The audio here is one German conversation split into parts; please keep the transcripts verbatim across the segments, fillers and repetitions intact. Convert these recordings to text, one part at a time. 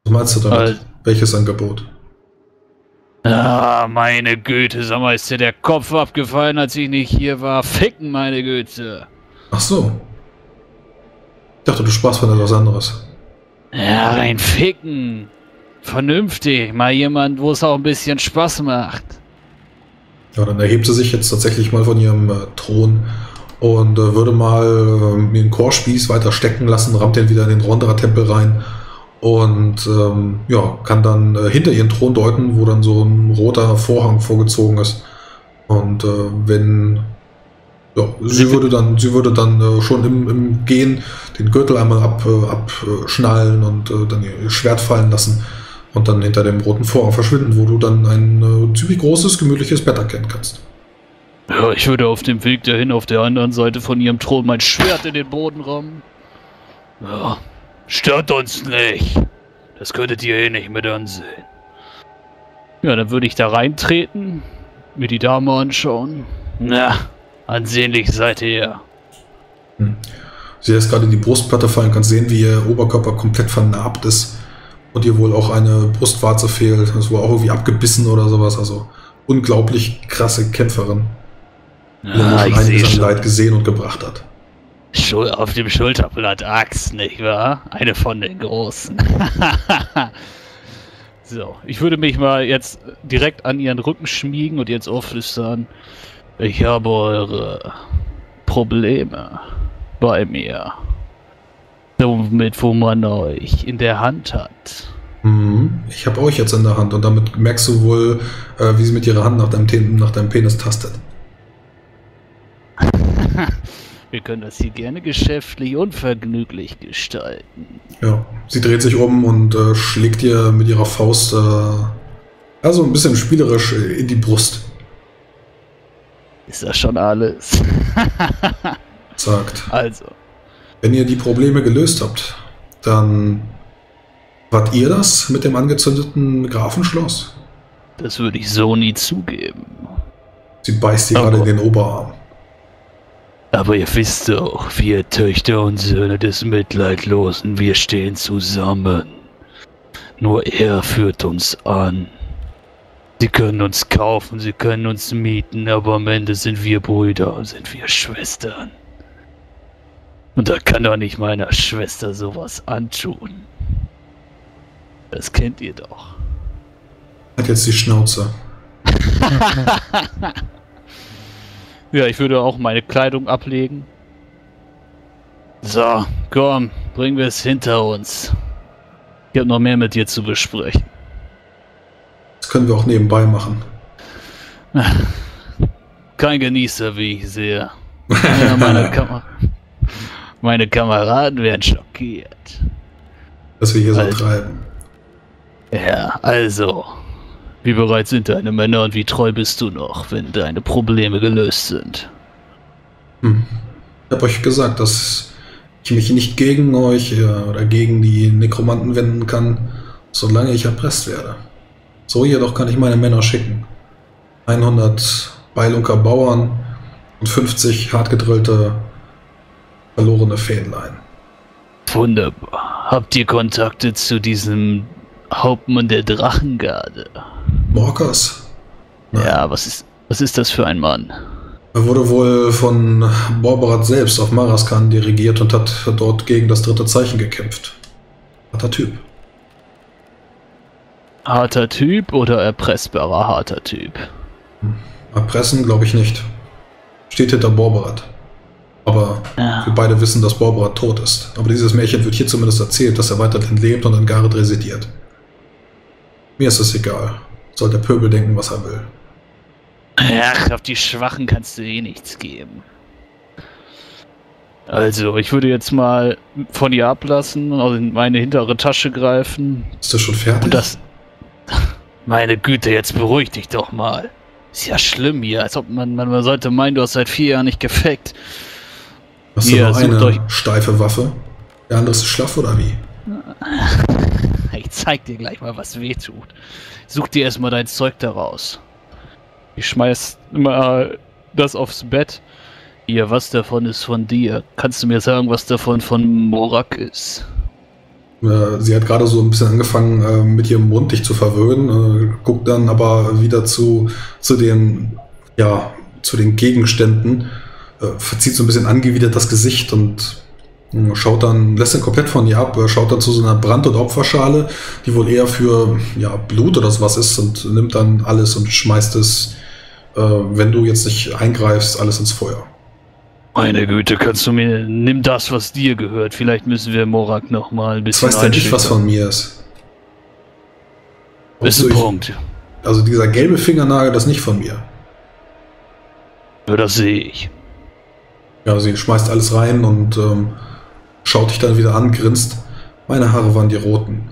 Was meinst du damit? Weil, Welches Angebot? ah, meine Güte, sag mal, ist dir der Kopf abgefallen, als ich nicht hier war? Ficken, meine Güte. Ach so. Ich dachte, du sprachst von etwas anderes. Ja, rein ficken. Vernünftig. Mal jemand, wo es auch ein bisschen Spaß macht. Ja, dann erhebt sie sich jetzt tatsächlich mal von ihrem äh, Thron und äh, würde mal äh, den Chorspieß weiter stecken lassen, rammt den wieder in den Rondra-Tempel rein und ähm, ja, kann dann äh, hinter ihren Thron deuten, wo dann so ein roter Vorhang vorgezogen ist. Und äh, wenn ja, sie würde dann, sie würde dann äh, schon im, im Gehen den Gürtel einmal ab, äh, abschnallen und äh, dann ihr Schwert fallen lassen und dann hinter dem roten Vorhang verschwinden, wo du dann ein äh, ziemlich großes, gemütliches Bett erkennen kannst. Ja, ich würde auf dem Weg dahin auf der anderen Seite von ihrem Thron mein Schwert in den Boden rammen. Ja, stört uns nicht. Das könntet ihr eh nicht mit ansehen. Ja, dann würde ich da reintreten, mir die Dame anschauen. Na, ansehnlich seid ihr. Hm. Sie lässt gerade in die Brustplatte fallen, kannst sehen, wie ihr Oberkörper komplett vernarbt ist und ihr wohl auch eine Brustwarze fehlt. Das war auch irgendwie abgebissen oder sowas. Also unglaublich krasse Kämpferin, die Ja, schon ich einiges sehe an schon. Leid gesehen und gebracht hat. Schul auf dem Schulterblatt Axt, nicht wahr? Eine von den großen. So, ich würde mich mal jetzt direkt an ihren Rücken schmiegen und jetzt aufflüstern. Ich habe eure Probleme bei mir. Somit, wo man euch in der Hand hat. Mhm. Ich habe euch jetzt in der Hand und damit merkst du wohl, äh, wie sie mit ihrer Hand nach deinem, Ten nach deinem Penis tastet. Wir können das hier gerne geschäftlich und vergnüglich gestalten. Ja, sie dreht sich um und äh, schlägt dir mit ihrer Faust, äh, also ein bisschen spielerisch äh, in die Brust. Ist das schon alles? Sagt, Also, wenn ihr die Probleme gelöst habt, dann wart ihr das mit dem angezündeten Grafenschloss? das würde ich so nie zugeben. Sie beißt dir Aber- gerade in den Oberarm. Aber ihr wisst doch, wir Töchter und Söhne des Mitleidlosen, wir stehen zusammen. Nur er führt uns an. Sie können uns kaufen, sie können uns mieten, aber am Ende sind wir Brüder, sind wir Schwestern. Und da kann doch nicht meiner Schwester sowas antun. Das kennt ihr doch. Hat jetzt die Schnauze. Ja, ich würde auch meine Kleidung ablegen. So, komm, bringen wir es hinter uns. Ich habe noch mehr mit dir zu besprechen. Das können wir auch nebenbei machen. Kein Genießer, wie ich sehe. Ja, meine, Kam meine Kameraden werden schockiert. Dass wir hier so Alter. treiben. Ja, also, wie bereit sind deine Männer und wie treu bist du noch, wenn deine Probleme gelöst sind? Hm. Ich habe euch gesagt, dass ich mich nicht gegen euch äh, oder gegen die Nekromanten wenden kann, solange ich erpresst werde. So jedoch kann ich meine Männer schicken. hundert Beilunker Bauern und fünfzig hartgedrillte, verlorene Fähnlein. Wunderbar. Habt ihr Kontakte zu diesem Hauptmann der Drachengarde? Morkas? Nein. Ja, was ist, was ist das für ein Mann? Er wurde wohl von Borberat selbst auf Maraskan dirigiert und hat dort gegen das dritte Zeichen gekämpft. Harter Typ. Harter Typ oder erpressbarer harter Typ? Erpressen glaube ich nicht. Steht hinter Borberat. Aber Ja. wir beide wissen, dass Borberat tot ist. Aber dieses Märchen wird hier zumindest erzählt, dass er weiterhin lebt und in Gareth residiert. Mir ist es egal. Soll der Pöbel denken, was er will. Ach, auf die Schwachen kannst du eh nichts geben. Also, ich würde jetzt mal von ihr ablassen und in meine hintere Tasche greifen. Ist das schon fertig? Und das... Meine Güte, jetzt beruhig dich doch mal. Ist ja schlimm hier, als ob man, man, man sollte meinen, du hast seit vier Jahren nicht gefeckt. Hast du Ihr noch sucht eine euch- steife Waffe? Der andere ist schlaff oder wie? Ich zeig dir gleich mal, was weh tut. Such dir erstmal dein Zeug daraus. Ich schmeiß mal das aufs Bett. Hier, was davon ist von dir? Kannst du mir sagen, was davon von Morak ist? Äh, sie hat gerade so ein bisschen angefangen, äh, mit ihrem Mund dich zu verwöhnen, äh, guckt dann aber wieder zu, zu den, ja, zu den Gegenständen, äh, verzieht so ein bisschen angewidert das Gesicht und äh, schaut dann, lässt dann komplett von ihr ab, äh, schaut dann zu so einer Brand- und Opferschale, die wohl eher für, ja, Blut oder sowas ist und nimmt dann alles und schmeißt es, äh, wenn du jetzt nicht eingreifst, alles ins Feuer. Meine Güte, kannst du mir... Nimm das, was dir gehört. Vielleicht müssen wir Morak noch mal ein Das bisschen weiß der nicht, was von mir ist. Ist ein Punkt. Also dieser gelbe Fingernagel, das ist nicht von mir. Ja, das sehe ich. Ja, sie schmeißt alles rein und ähm, schaut dich dann wieder an, grinst. Meine Haare waren die roten.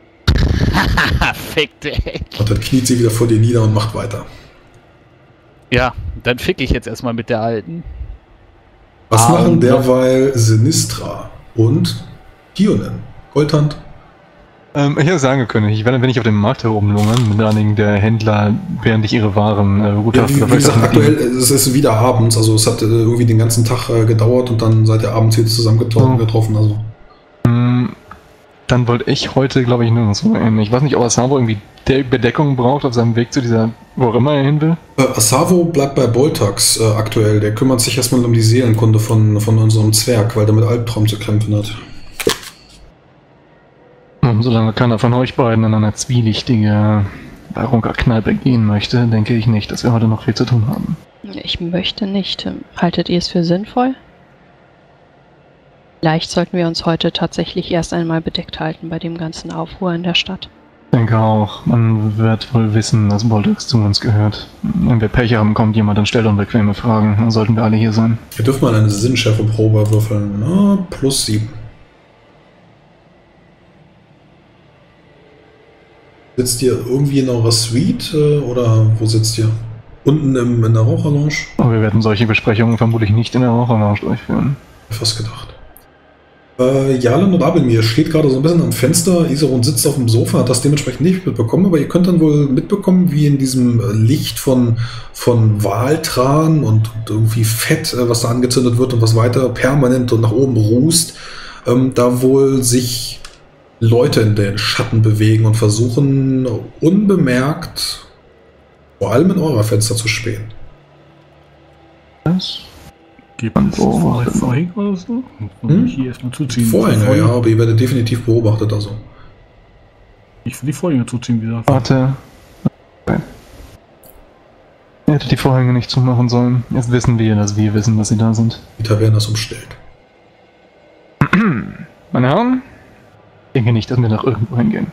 Fick dich. Und dann kniet sie wieder vor dir nieder und macht weiter. Ja, dann fick ich jetzt erstmal mit der Alten. Was Ah, machen und derweil Sinistra und Dionen? Goldhand? Ähm, ich hätte sagen können, ich werde, wenn ich auf dem Markt herumlungern, mit einigen der Händler, während ich ihre Waren äh, gut Ja, wie, wie gesagt, aktuell es ist es wieder abends, also es hat äh, irgendwie den ganzen Tag äh, gedauert und dann seid ihr abends wieder zusammen getroffen. Oh. getroffen also. Ähm, dann wollte ich heute, glaube ich, nirgendwo hin. Ich weiß nicht, ob Asavo irgendwie De Bedeckung braucht auf seinem Weg zu dieser, wo auch immer er hin will. Äh, Asavo bleibt bei Boltax äh, aktuell. Der kümmert sich erstmal um die Seelenkunde von, von unserem Zwerg, weil der mit Albtraum zu kämpfen hat. Und solange keiner von euch beiden in eine zwielichtige Barunka-Kneipe gehen möchte, denke ich nicht, dass wir heute noch viel zu tun haben. Ich möchte nicht. Haltet ihr es für sinnvoll? Vielleicht sollten wir uns heute tatsächlich erst einmal bedeckt halten bei dem ganzen Aufruhr in der Stadt. Ich denke auch, man wird wohl wissen, dass Boltax zu uns gehört. Wenn wir Pech haben, kommt jemand und stellt unbequeme Fragen. Dann sollten wir alle hier sein. Ihr dürft mal eine Sinnschärfe-Probe würfeln. Ah, plus sieben. Sitzt ihr irgendwie in eurer Suite äh, oder wo sitzt ihr? Unten im, in der Raucherlounge? Aber wir werden solche Besprechungen vermutlich nicht in der Raucherlounge durchführen. Fast gedacht. Äh, Jalen und Abelmir steht gerade so ein bisschen am Fenster. Iserun sitzt auf dem Sofa, hat das dementsprechend nicht mitbekommen, aber ihr könnt dann wohl mitbekommen, wie in diesem Licht von, von Waltran und, und irgendwie Fett, äh, was da angezündet wird und was weiter permanent und nach oben rußt, ähm, da wohl sich Leute in den Schatten bewegen und versuchen unbemerkt, vor allem in eurer Fenster zu spähen. Was? Gibt es beobachtet. Vorhänge oder so? Muss Hm? ich hier erstmal zuziehen? Vorhänge, ja, aber ihr werdet definitiv beobachtet, also. Ich will die Vorhänge zuziehen wieder. Warte. Okay. Ihr hättet die Vorhänge nicht zumachen sollen. Jetzt wissen wir, dass wir wissen, dass sie da sind. Die Taverne ist umstellt. Meine Herren, ich denke nicht, dass wir nach irgendwo hingehen.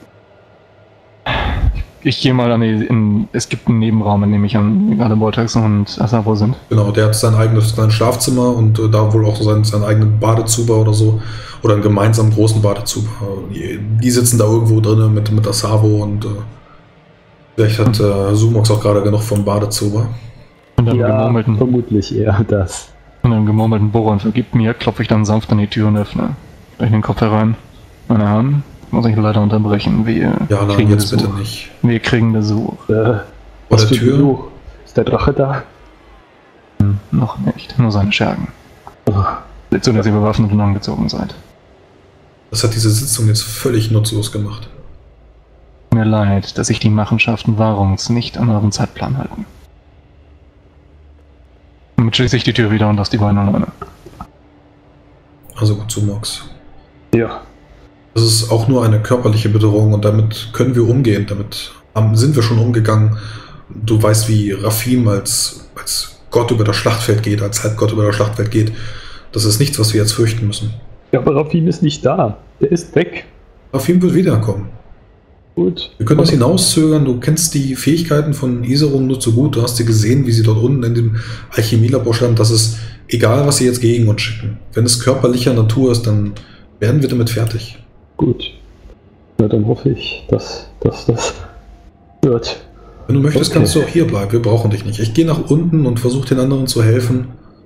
Ich gehe mal an die, in, es gibt einen Nebenraum, in dem ich an gerade Boltax und Asavo sind. Genau, der hat sein eigenes kleines Schlafzimmer und äh, da wohl auch sein, seinen eigenen Badezuber oder so. Oder einen gemeinsamen großen Badezuber. Die, die sitzen da irgendwo drin mit, mit Asavo und äh, vielleicht hat äh, Sumox auch gerade genug vom Badezuber. Und einem Ja, gemurmelten, vermutlich eher das. und einem gemurmelten Boron vergibt mir, klopfe ich dann sanft an die Tür und öffne. Gleich den Kopf herein. Meine Herren, muss ich leider unterbrechen. Wir Ja, nein, kriegen jetzt Besuch. bitte nicht. Wir kriegen Besuch. Äh, Vor was der für Tür? Besuch? Ist der Drache da? Hm, noch nicht, nur seine Schergen. Oh, Seht zu, dass ihr bewaffnet und angezogen seid. Das hat diese Sitzung jetzt völlig nutzlos gemacht. Tut mir leid, dass sich die Machenschaften Warungs nicht an euren Zeitplan halten. Damit schließe ich die Tür wieder und lasse die beiden alleine. Also gut, Sumox. ja. Das ist auch nur eine körperliche Bedrohung und damit können wir umgehen. Damit ähm, sind wir schon umgegangen. Du weißt, wie Rafim als, als Gott über das Schlachtfeld geht, als Halbgott über das Schlachtfeld geht. Das ist nichts, was wir jetzt fürchten müssen. Ja, aber Rafim ist nicht da. Der ist weg. Rafim wird wiederkommen. Gut. Wir können das hinauszögern. Du kennst die Fähigkeiten von Iserun nur zu gut. Du hast sie gesehen, wie sie dort unten in dem Alchemielabor stand. Das ist egal, was sie jetzt gegen uns schicken. Wenn es körperlicher Natur ist, dann werden wir damit fertig. Gut. Na, dann hoffe ich, dass, dass das wird. Wenn du möchtest, Okay. kannst du auch hier bleiben. Wir brauchen dich nicht. Ich gehe nach unten und versuche den anderen zu helfen.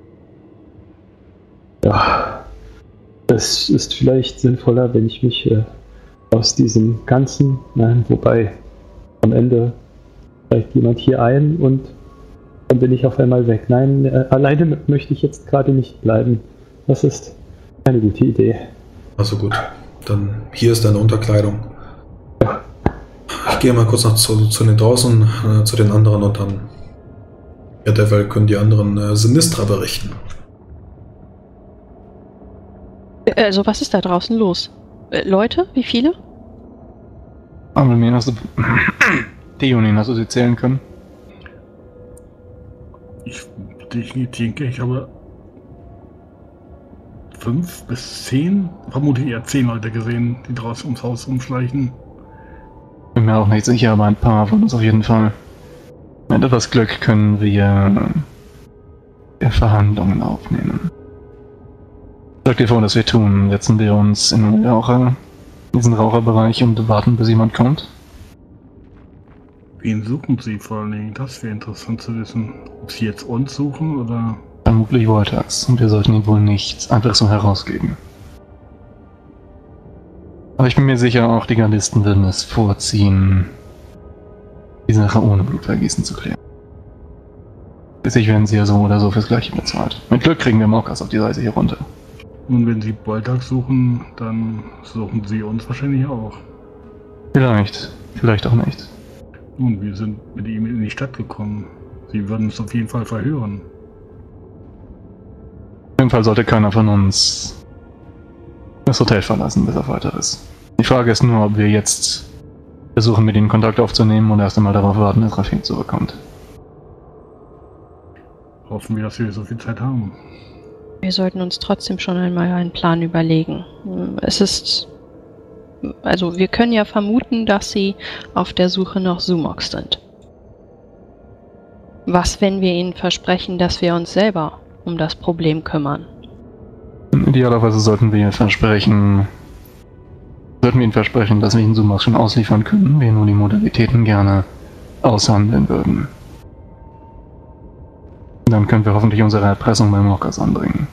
Ja. Es ist vielleicht sinnvoller, wenn ich mich äh, aus diesem Ganzen, nein, wobei am Ende steigt jemand hier ein und dann bin ich auf einmal weg. Nein, äh, alleine möchte ich jetzt gerade nicht bleiben. Das ist eine gute Idee. Also gut. dann hier ist deine Unterkleidung. Ich gehe mal kurz noch zu, zu den draußen, äh, zu den anderen und dann ja, derweil können die anderen äh, Sinistra berichten. Also, was ist da draußen los? Äh, Leute? Wie viele? Amelmin, hast du... Theonin, hast du sie zählen können? Ich denke, ich habe fünf bis zehn, vermutlich eher zehn Leute gesehen, die draußen ums Haus rumschleichen. Bin mir auch nicht sicher, aber ein paar von uns auf jeden Fall. Mit etwas Glück können wir äh, Verhandlungen aufnehmen. Sag dir vor, was wir tun. Setzen wir uns in den Raucher, in diesen Raucherbereich und warten, bis jemand kommt. Wen suchen Sie vor allen Dingen? Das wäre interessant zu wissen. Ob Sie jetzt uns suchen oder... Vermutlich Voltax. Und wir sollten ihn wohl nicht einfach so herausgeben. Aber ich bin mir sicher, auch die Gardisten würden es vorziehen, die Sache ohne Blutvergießen zu klären. Schließlich werden sie ja so oder so fürs Gleiche bezahlt. Mit Glück kriegen wir Morkas auf die Reise hier runter. Und wenn Sie Boltax suchen, dann suchen Sie uns wahrscheinlich auch. Vielleicht. Vielleicht auch nicht. Nun, wir sind mit ihm in die Stadt gekommen. Sie würden uns auf jeden Fall verhören. Auf jeden Fall sollte keiner von uns das Hotel verlassen, bis auf weiteres. Die Frage ist nur, ob wir jetzt versuchen, mit ihnen Kontakt aufzunehmen und erst einmal darauf warten, dass Rafin zurückkommt. Hoffen wir, dass wir so viel Zeit haben. Wir sollten uns trotzdem schon einmal einen Plan überlegen. Es ist... Also, wir können ja vermuten, dass sie auf der Suche nach Sumox sind. Was, wenn wir ihnen versprechen, dass wir uns selber um das Problem kümmern? Idealerweise sollten wir versprechen, sollten wir ihnen versprechen, dass wir ihnen Sumox schon ausliefern können, wir nur die Modalitäten gerne aushandeln würden. Dann können wir hoffentlich unsere Erpressung bei Morkas anbringen.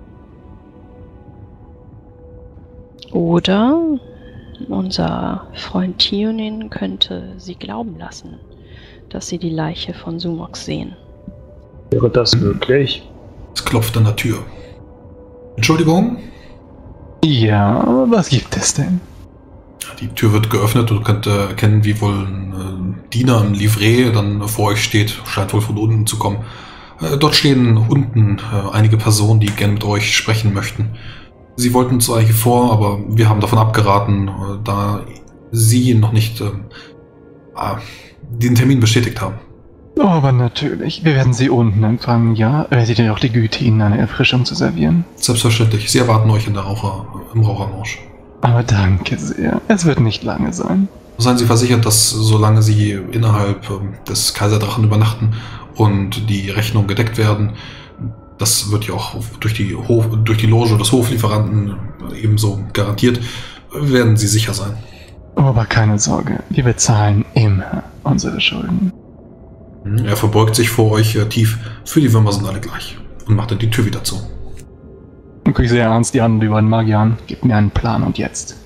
Oder unser Freund Theonin könnte sie glauben lassen, dass sie die Leiche von Sumox sehen. Wäre das möglich? Es klopft an der Tür. Entschuldigung? Ja, aber was gibt es denn? Die Tür wird geöffnet und du könnt äh, erkennen, wie wohl ein äh, Diener im Livret dann vor euch steht. Scheint wohl von unten zu kommen. Äh, dort stehen unten äh, einige Personen, die gerne mit euch sprechen möchten. Sie wollten zu euch vor, aber wir haben davon abgeraten, äh, da sie noch nicht äh, äh, den Termin bestätigt haben. Oh, aber natürlich. Wir werden sie unten empfangen, ja? Hättet ihr auch die Güte, ihnen eine Erfrischung zu servieren? Selbstverständlich. Sie erwarten euch in der Raucher, im Rauchermarsch. Aber danke sehr. Es wird nicht lange sein. Seien Sie versichert, dass solange Sie innerhalb ähm, des Kaiserdrachen übernachten und die Rechnungen gedeckt werden, das wird ja auch durch die, Hof, durch die Loge des Hoflieferanten ebenso garantiert, werden Sie sicher sein. Oh, aber keine Sorge. Wir bezahlen immer unsere Schulden. Er verbeugt sich vor euch äh, tief. Für die Würmer sind alle gleich. Und macht dann die Tür wieder zu. Und guck ich sehr ernst die anderen, die beiden Magier an. Gib mir einen Plan und jetzt.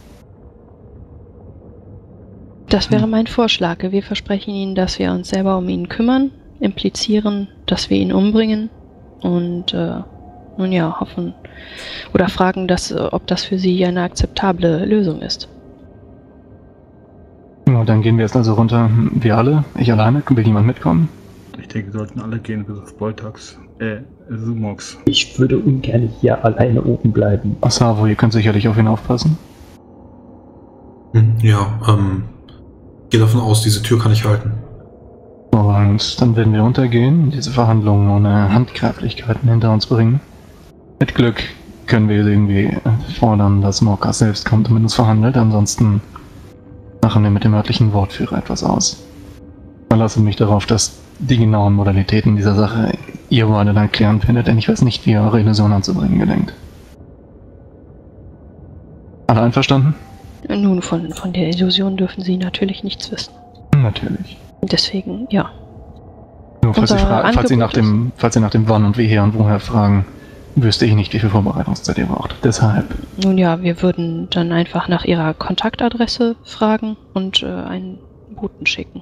Das wäre mein Vorschlag. Wir versprechen ihnen, dass wir uns selber um ihn kümmern, implizieren, dass wir ihn umbringen und äh, nun ja, hoffen oder fragen, dass, ob das für sie eine akzeptable Lösung ist. Ja, dann gehen wir jetzt also runter. Wir alle? Ich alleine? Will jemand mitkommen? Ich denke, wir sollten alle gehen, bis auf Boltax. Äh, Sumox. Ich würde ungern hier alleine oben bleiben. Asavo, ihr könnt sicherlich auf ihn aufpassen. Hm, ja, ähm, gehe davon aus, diese Tür kann ich halten. Und dann werden wir runtergehen und diese Verhandlungen ohne Handgreiflichkeiten hinter uns bringen. Mit Glück können wir irgendwie fordern, dass Morkas selbst kommt und mit uns verhandelt. Ansonsten machen wir mit dem örtlichen Wortführer etwas aus. Verlasse mich darauf, dass die genauen Modalitäten dieser Sache ihr beide dann klären findet, denn ich weiß nicht, wie ihr eure Illusion anzubringen gedenkt. Alle einverstanden? Nun, von, von der Illusion dürfen sie natürlich nichts wissen. Natürlich. Deswegen, ja. Nur falls, Unser ihr, fra- falls, ihr nach Angebot dem, falls ihr nach dem Wann und Woher und Woher fragen, wüsste ich nicht, wie viel Vorbereitungszeit ihr braucht. Deshalb. Nun ja, wir würden dann einfach nach ihrer Kontaktadresse fragen und äh, einen Boten schicken.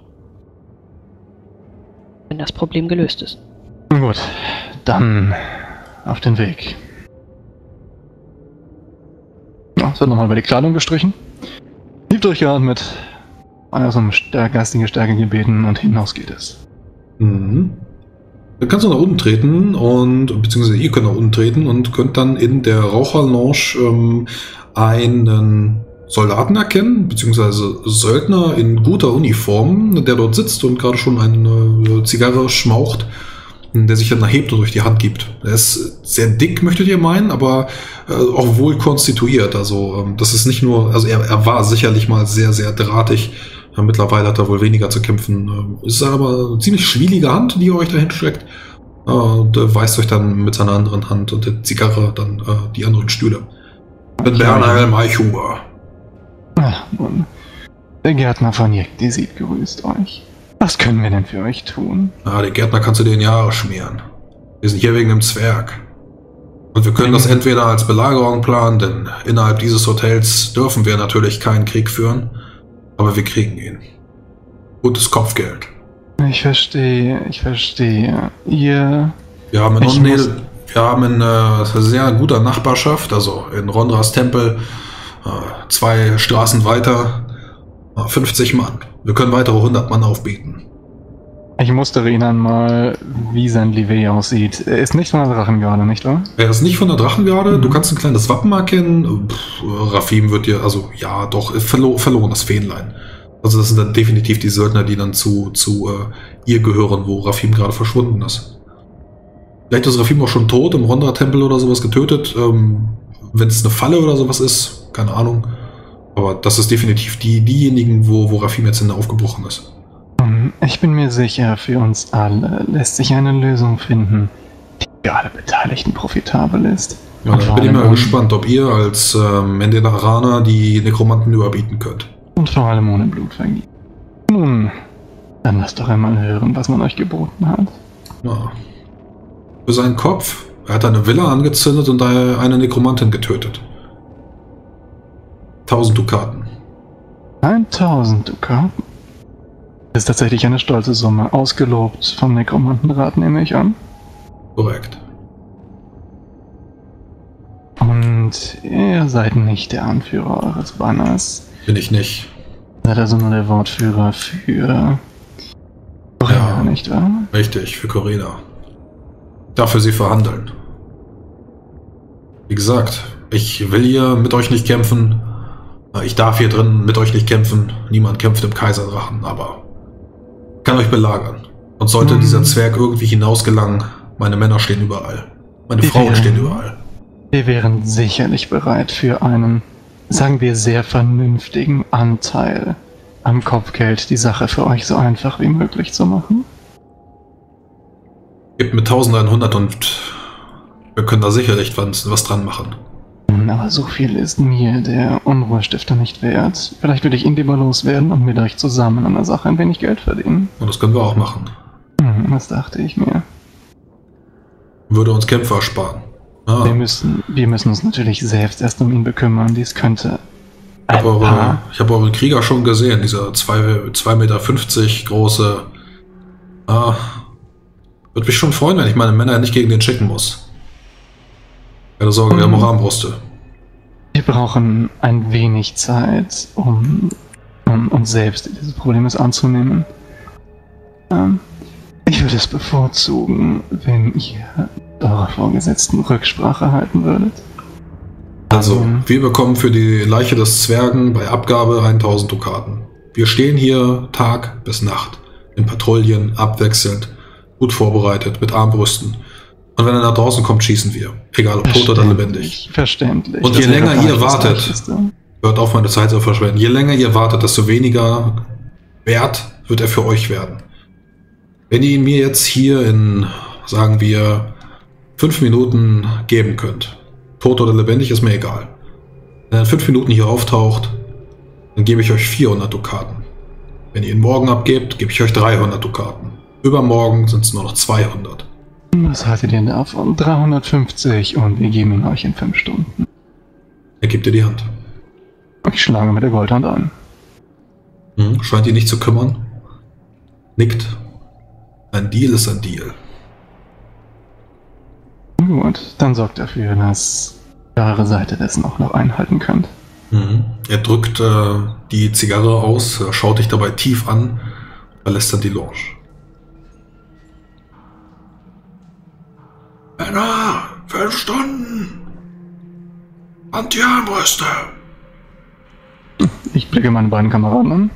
Wenn das Problem gelöst ist. Gut, dann auf den Weg. Ja, es wird nochmal über die Kleidung gestrichen. Tief durchgeatmet, also um stär- geistige Stärke gebeten und hinaus geht es. Mhm. Dann kannst du nach unten treten und, beziehungsweise ihr könnt nach unten treten und könnt dann in der Raucherlounge ähm, einen Soldaten erkennen, beziehungsweise Söldner in guter Uniform, der dort sitzt und gerade schon eine Zigarre schmaucht, der sich dann erhebt und durch die Hand gibt. Er ist sehr dick, möchtet ihr meinen, aber äh, auch wohl konstituiert. Also ähm, das ist nicht nur, also er, er war sicherlich mal sehr, sehr drahtig. Ja, mittlerweile hat er wohl weniger zu kämpfen. Ähm, es ist aber eine ziemlich schwielige Hand, die ihr euch dahin streckt. Äh, und äh, weist euch dann mit seiner anderen Hand und der Zigarre dann äh, die anderen Stühle. Mit Bernhard Eichuber. Ach, nun. Der Gärtner von Jekti sieht grüßt euch. Was können wir denn für euch tun? Ah, den Gärtner kannst du dir in Jahre schmieren. Wir sind hier wegen dem Zwerg. Und wir können das entweder als Belagerung planen, denn innerhalb dieses Hotels dürfen wir natürlich keinen Krieg führen, aber wir kriegen ihn. Gutes Kopfgeld. Ich verstehe, ich verstehe. Ihr... Wir haben in, Ich Undel, muss- wir haben in äh, sehr guter Nachbarschaft, also in Rondras Tempel, äh, zwei Straßen weiter, äh, fünfzig Mann. Wir können weitere hundert Mann aufbieten. Ich mustere ihn einmal, wie sein Livret aussieht. Er ist nicht von der Drachengarde, nicht wahr? Er ist nicht von der Drachengarde, Mhm. du kannst ein kleines Wappen erkennen. Pff, Rafim wird dir, also ja, doch, verlo verlorenes Fähnlein. Also das sind dann definitiv die Söldner, die dann zu, zu äh, ihr gehören, wo Rafim gerade verschwunden ist. Vielleicht ist Rafim auch schon tot, im Rondra-Tempel oder sowas getötet. Ähm, Wenn es eine Falle oder sowas ist, keine Ahnung. Aber das ist definitiv die, diejenigen, wo, wo Rafim jetzt hin aufgebrochen ist. Hm, Ich bin mir sicher, für uns alle lässt sich eine Lösung finden, die für alle Beteiligten profitabel ist. Ja, Und dann vor bin ich allem mal un- gespannt, ob ihr als ähm, Mendenaraner die Nekromanten überbieten könnt. Und vor allem ohne Blutvergießen. Nun, dann lasst doch einmal hören, was man euch geboten hat. Ja. Für seinen Kopf. Er hat eine Villa angezündet und eine Nekromantin getötet. Tausend Dukaten. tausend Dukaten. Das ist tatsächlich eine stolze Summe, ausgelobt vom Nekromantenrat, nehme ich an. Korrekt. Und ihr seid nicht der Anführer eures Banners. Bin ich nicht. Ihr seid also nur der Wortführer für... Ja. nicht wahr? Richtig, für Corina. Dafür sie verhandeln. Wie gesagt, ich will hier mit euch nicht kämpfen. Ich darf hier drin mit euch nicht kämpfen. Niemand kämpft im Kaiserdrachen, aber ich kann euch belagern. Und sollte Hm. dieser Zwerg irgendwie hinausgelangen, meine Männer stehen überall. Meine Die Frauen wären- stehen überall. Wir wären sicherlich bereit für einen, sagen wir, sehr vernünftigen Anteil am Kopfgeld, die Sache für euch so einfach wie möglich zu machen. Gebt mir tausendeinhundert und wir können da sicherlich was, was dran machen. Nun, aber so viel ist mir der Unruhestifter nicht wert. Vielleicht würde ich ihn lieber loswerden und mit euch zusammen an der Sache ein wenig Geld verdienen. Und das können wir auch machen. Hm, das dachte ich mir. Würde uns Kämpfe ersparen. Ah, Wir müssen, wir müssen uns natürlich selbst erst um ihn bekümmern. Dies könnte ich ein habe eure, paar... ich hab euren Krieger schon gesehen, dieser zwei Meter fünfzig große. Ah, würde mich schon freuen, wenn ich meine Männer nicht gegen den schicken muss. Keine Sorge, wir haben auch Armbrüste. Wir brauchen ein wenig Zeit, um, um uns selbst dieses Problems anzunehmen. Ähm, ich würde es bevorzugen, wenn ihr eure Vorgesetzten Rücksprache halten würdet. Also, Mhm. wir bekommen für die Leiche des Zwergen bei Abgabe tausend Dukaten. Wir stehen hier Tag bis Nacht, in Patrouillen, abwechselnd, gut vorbereitet, mit Armbrüsten. Und wenn er nach draußen kommt, schießen wir. Egal ob tot oder lebendig. Verständlich. Und Das je wäre länger vielleicht ihr das wartet, Leichteste. hört auf, meine Zeit zu verschwenden. Je länger ihr wartet, desto weniger wert wird er für euch werden. Wenn ihr ihn mir jetzt hier in, sagen wir, fünf Minuten geben könnt, tot oder lebendig, ist mir egal. Wenn er in fünf Minuten hier auftaucht, dann gebe ich euch vierhundert Dukaten. Wenn ihr ihn morgen abgebt, gebe ich euch dreihundert Dukaten. Übermorgen sind es nur noch zweihundert. Was haltet ihr davon? dreihundertfünfzig und wir geben ihn euch in fünf Stunden. Er gibt dir die Hand. Ich schlage mit der Goldhand an. Hm, scheint ihn nicht zu kümmern. Nickt. Ein Deal ist ein Deal. Gut, dann sorgt dafür, dass eure Seite dessen auch noch einhalten könnt. Mhm. Er drückt äh, die Zigarre aus, schaut dich dabei tief an, verlässt dann die Lounge. Männer, fünf Stunden! Anti-Armbrüste! Ich blicke meine beiden Kameraden an.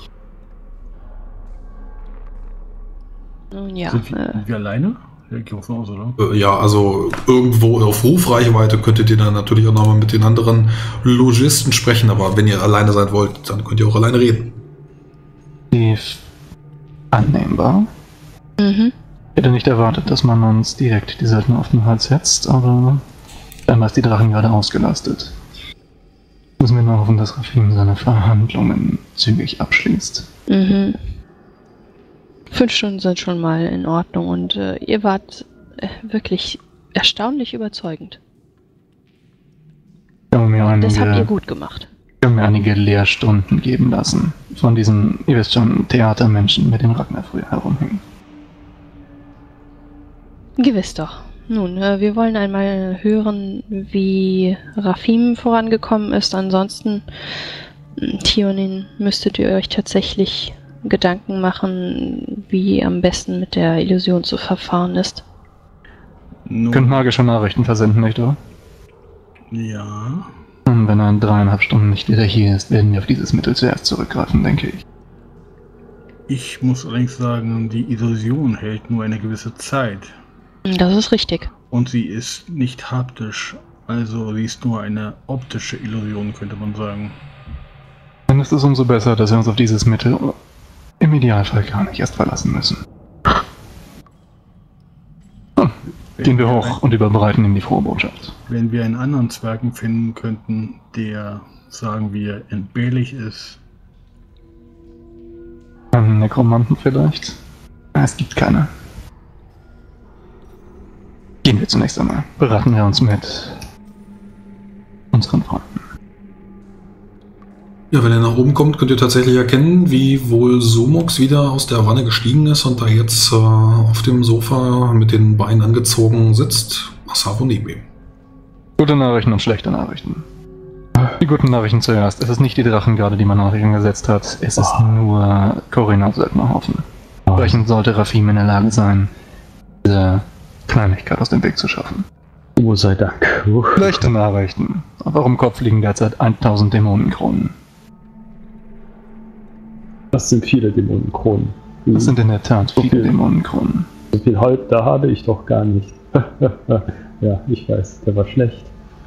Nun ja, Sind wir, äh, sind wir alleine? Ja, ich gehe davon aus, oder? Äh, ja, also irgendwo auf Rufreichweite könntet ihr dann natürlich auch nochmal mit den anderen Logisten sprechen, aber wenn ihr alleine sein wollt, dann könnt ihr auch alleine reden. Tief annehmbar. mhm. Ich hätte nicht erwartet, dass man uns direkt die Söldner auf den Hals setzt, aber scheinbar ist die Drachen gerade ausgelastet. Müssen wir nur hoffen, dass Rafim seine Verhandlungen zügig abschließt. Mhm. Fünf Stunden sind schon mal in Ordnung und äh, ihr wart äh, wirklich erstaunlich überzeugend. Ich habe mir einige, Das habt ihr gut gemacht. ich habe mir einige Lehrstunden geben lassen. Von diesen, ihr wisst schon, Theatermenschen, mit denen Ragnar früher herumhing. Gewiss doch. Nun, äh, wir wollen einmal hören, wie Rafim vorangekommen ist. Ansonsten, mh, Tionin, müsstet ihr euch tatsächlich Gedanken machen, wie am besten mit der Illusion zu verfahren ist. Nun, Könnt magische Nachrichten versenden, nicht wahr? ja. Und wenn er in dreieinhalb Stunden nicht wieder hier ist, werden wir auf dieses Mittel zuerst zurückgreifen, denke ich. Ich muss allerdings sagen, die Illusion hält nur eine gewisse Zeit. Das ist richtig. Und sie ist nicht haptisch. Also sie ist nur eine optische Illusion, könnte man sagen. Dann ist es umso besser, dass wir uns auf dieses Mittel im Idealfall gar nicht erst verlassen müssen. Hm, gehen wir hoch und überbreiten ihm die frohe Botschaft. Wenn wir einen anderen Zwergen finden könnten, der, sagen wir, entbehrlich ist. Einen Nekromanten vielleicht? Es gibt keine. Gehen wir zunächst einmal. Beraten wir uns mit unseren Freunden. Ja, wenn ihr nach oben kommt, könnt ihr tatsächlich erkennen, wie wohl Sumox wieder aus der Wanne gestiegen ist und da jetzt äh, auf dem Sofa mit den Beinen angezogen sitzt. Asavo neben ihm. Gute Nachrichten und schlechte Nachrichten. Die guten Nachrichten zuerst. Es ist nicht die Drachengarde, die man nach ihnen gesetzt hat. Es ist Oh. nur Corinna Söldnerhaufen. Entsprechend sollte Rafim in der Lage sein, diese Kleinigkeit aus dem Weg zu schaffen. Oh sei Dank. Uff. Schlechte Nachrichten. Auf eurem Kopf liegen derzeit tausend Dämonenkronen. Das sind viele Dämonenkronen. Das sind in der Tat So viele viel. Dämonenkronen. So viel Halb, da habe ich doch gar nicht. Ja, ich weiß, der war schlecht.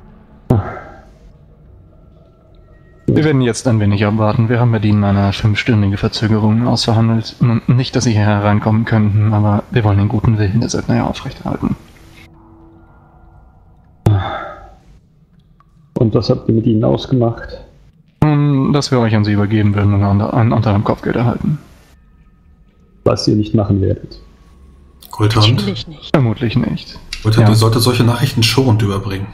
Wir werden jetzt ein wenig abwarten. Wir haben mit Ihnen eine fünfstündige Verzögerung ausverhandelt. Nun, nicht, dass Sie hier hereinkommen könnten, aber wir wollen den guten Willen der Söldner ja aufrechterhalten. Und was habt ihr mit ihnen ausgemacht? Nun, dass wir euch an Sie übergeben würden und ein ein anderem Kopfgeld erhalten. Was ihr nicht machen werdet. Goldhand, Natürlich nicht. Vermutlich nicht. Goldhand, Ja. ihr solltet solche Nachrichten schonend überbringen.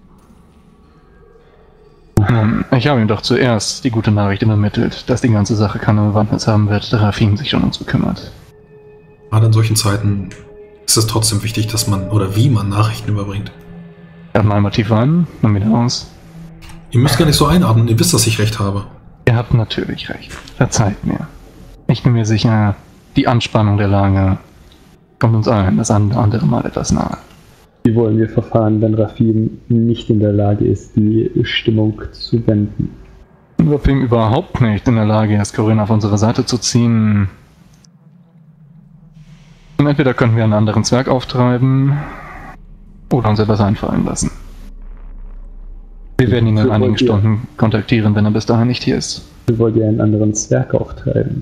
Nun, ich habe ihm doch zuerst die gute Nachricht übermittelt, dass die ganze Sache keine Bewandtnis haben wird, da Rafim sich schon um uns bekümmert. Gerade in solchen Zeiten ist es trotzdem wichtig, dass man oder wie man Nachrichten überbringt. Einmal tief ein, dann wieder aus. Ihr müsst gar nicht so einatmen, ihr wisst, dass ich recht habe. Ihr habt natürlich recht. Verzeiht mir. Ich bin mir sicher, die Anspannung der Lage kommt uns allen das eine oder andere Mal etwas nahe. Wie wollen wir verfahren, wenn Rafim nicht in der Lage ist, die Stimmung zu wenden? Wenn Rafim überhaupt nicht in der Lage ist, Corinna auf unsere Seite zu ziehen, und entweder können wir einen anderen Zwerg auftreiben oder uns etwas einfallen lassen. Wir werden ihn in So einigen wollt ihr- Stunden kontaktieren, wenn er bis dahin nicht hier ist. Wie wollt ihr einen anderen Zwerg auftreiben?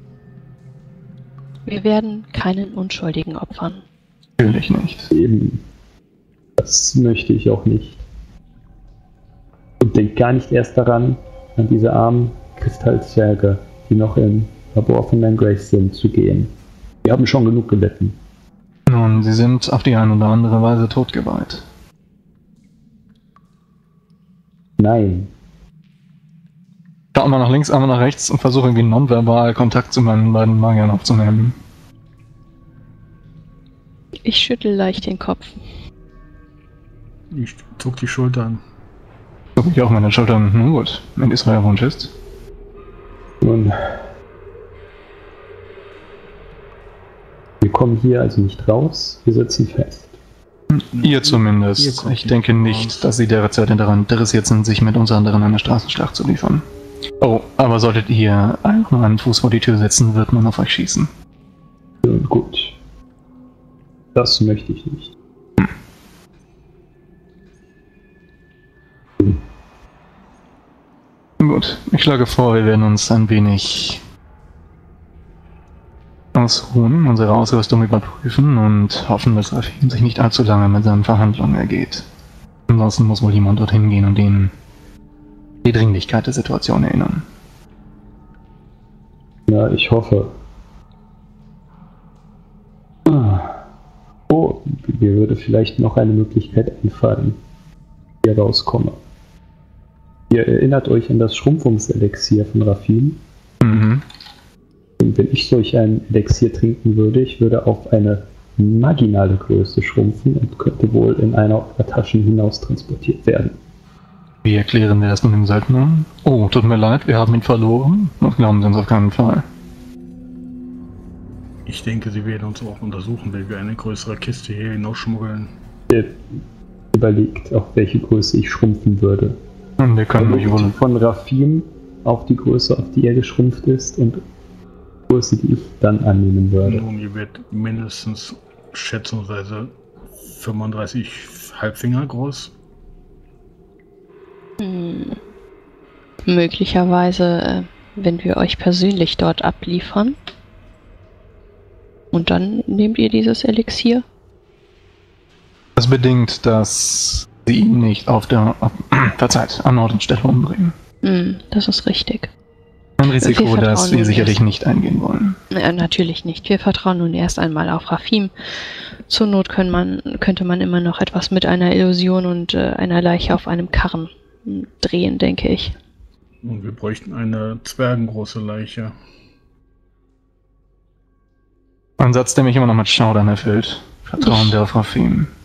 Wir werden keinen Unschuldigen opfern. Natürlich nicht. Eben. Das möchte ich auch nicht. Und denkt gar nicht erst daran, an diese armen Kristallzwerge, die noch im Labor von Mangrace sind, zu gehen. Wir haben schon genug gelitten. Nun, sie sind auf die eine oder andere Weise totgeweiht. Nein. Schau einmal nach links, einmal nach rechts und versuche irgendwie nonverbal Kontakt zu meinen beiden Magiern aufzunehmen. Ich schüttel leicht den Kopf. Ich zuck die Schultern. Guck ich auch meine Schultern. Nun gut, wenn dies euer Wunsch ist. Nun, wir kommen hier also nicht raus, wir sitzen fest. Ihr zumindest. Ihr kommt Ich denke nicht nicht, raus. dass sie derzeit daran interessiert sind, sich mit uns anderen eine Straßenschlacht zu liefern. Oh, aber solltet ihr einfach nur einen Fuß vor die Tür setzen, wird man auf euch schießen. Nun gut. Das möchte ich nicht. Gut, ich schlage vor, wir werden uns ein wenig ausruhen, unsere Ausrüstung überprüfen und hoffen, dass Rafin sich nicht allzu lange mit seinen Verhandlungen ergeht. Ansonsten muss wohl jemand dorthin gehen und ihn die Dringlichkeit der Situation erinnern. Ja, ich hoffe. Ah. Oh, mir würde vielleicht noch eine Möglichkeit einfallen, wie ich rauskomme. Ihr erinnert euch an das Schrumpfungselixier von Rafin. Mhm. Und wenn ich solch ein Elixier trinken würde, ich würde auf eine marginale Größe schrumpfen und könnte wohl in einer eurer Taschen hinaus transportiert werden. Wie erklären wir das nun dem Söldner? Oh, tut mir leid, wir haben ihn verloren. Das glauben Sie uns auf keinen Fall. Ich denke, sie werden uns auch untersuchen, wenn wir eine größere Kiste hier hinausschmuggeln. Ihr überlegt, auf welche Größe ich schrumpfen würde. Und wir können euch wohl... Von Rafin auf die Größe, auf die er geschrumpft ist und die Größe, die ich dann annehmen würde. Nun, ihr werdet mindestens schätzungsweise fünfunddreißig Halbfinger groß. Hm. Möglicherweise, äh, wenn wir euch persönlich dort abliefern. Und dann nehmt ihr dieses Elixier? Das bedingt, dass sie ihn nicht auf der... Äh, verzeiht, an Ort und Stelle umbringen. Hm, das ist richtig. Ein Risiko, Wir das vertrauen wir nun sicherlich erst- nicht eingehen wollen. Äh, natürlich nicht. Wir vertrauen nun erst einmal auf Rafim. Zur Not können man, könnte man immer noch etwas mit einer Illusion und äh, einer Leiche auf einem Karren hm, drehen, denke ich. Und wir bräuchten eine zwergengroße Leiche. Ein Satz, der mich immer noch mit Schaudern erfüllt. Vertrauen Ich- wir auf Rafim.